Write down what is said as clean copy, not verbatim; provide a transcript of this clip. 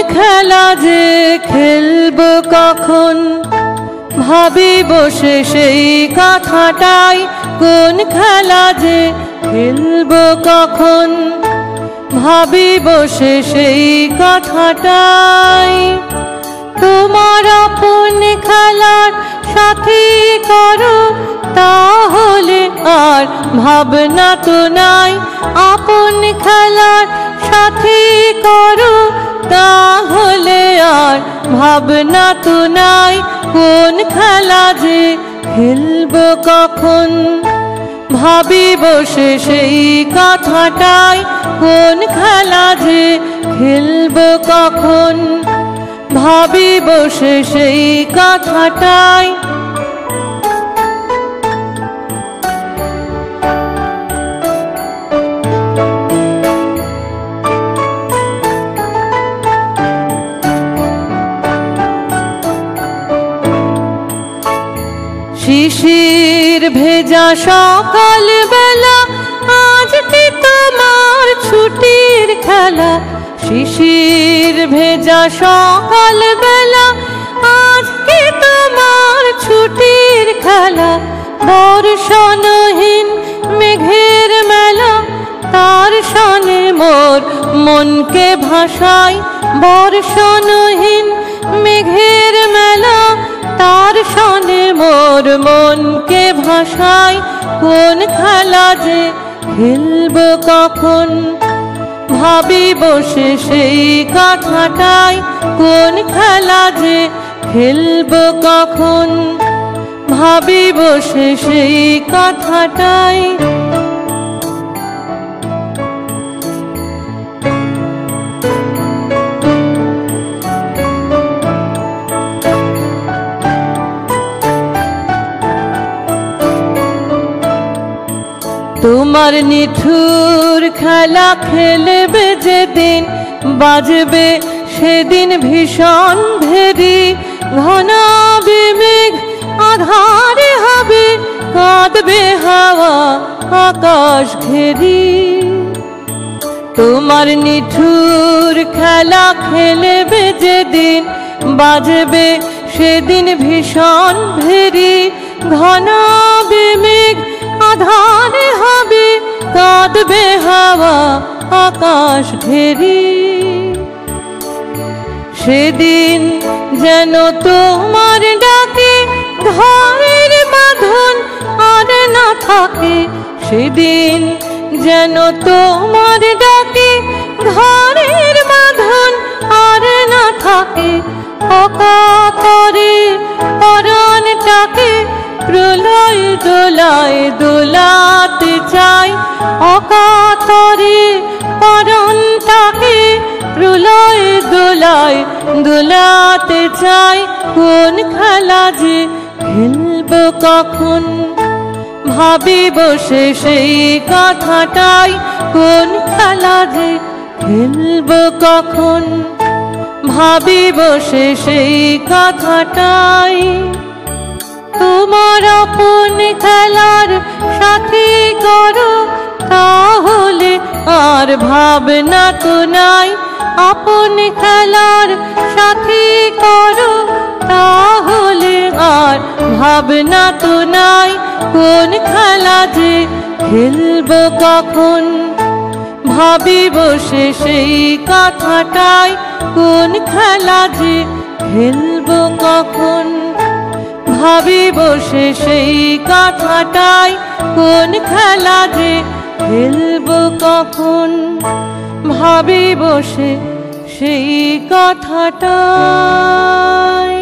খেলা যে খেলবো কখন, ভাবি বসে সেই কথাটাই। কোন খেলা যে খেলবো কখন, ভাবি বসে সেই কথাটাই। তোমার আপন খেলার সাথী করো, তাহলে আর ভাবনা তো নাই। আপন খেলার সাথী করো, তাহলে আর ভাবনা তো নাই। কোন খেলা যে খেলবো কখন, ভাবি বসে সেই কথাটাই। কোন খেলা যে খেলবো কখন, ভাবি বসে সেই কথাটাই। শিশির ভেজা সকাল বেলা, আজকে তোমার ছুটির খেলা। শিশির ভেজা সকাল বেলা, আজকে তোমার ছুটির খেলা। বর্ষণহীন মেঘের মেলা, তার সনে মোর মনকে ভাসাই। বর্ষণহীন মেঘের মেলা, তার সনে মোর মনকে ভাসাই। কোন খেলা যে খেলবো কখন, ভাবি বসে সেই কথাটাই। কোন খেলা যে খেলবো কখন, ভাবি বসে সেই কথাটাই। তোমার নিঠুর খেলা খেলবে যেদিন, বাজবে সেদিন ভীষণ ভেরি। ঘনাবে মেঘ আধারে হবে, কাঁদবে হাওয়া আকাশ ঘেরি। তোমার নিঠুর খেলা খেলবে যেদিন, বাজবে সেদিন ভীষণ ভেরি। ঘনাবে মেঘ আধারে হবে, কাঁদবে হাওয়া আকাশ ঘেরি। সেদিন যেন তোমার ডাকে ঘরের বাঁধন আর না থাকে। সেদিন যেন তোমার ডাকে ঘরের বাঁধন আর না থাকে। অকাতরে পরাণটাকে প্রলয় দোলায় দোলাতে চাই। অকাতরে পরাণটাকে প্রলয় দোলায় দোলাতে চাই। কোন খেলা যে খেলবো কখন, ভাবি বসে সেই কথাটাই। কোন খেলা যে খেলবো কখন, ভাবি বসে সেই কথাটাই। তোমার আপন খেলার সাথী করো, তাহলে আর ভাবনা তো নাই। আপন খেলার সাথী করো, তাহলে আর ভাবনা তো নাই। কোন খেলা যে খেলবো কখন, ভাবি বসে সেই কথাটাই। কোন খেলা যে খেলবো কখন, ভাবি বসে সেই কথাটাই। কোন খেলা যে খেলবো কখন, ভাবি বসে সেই কথাটাই।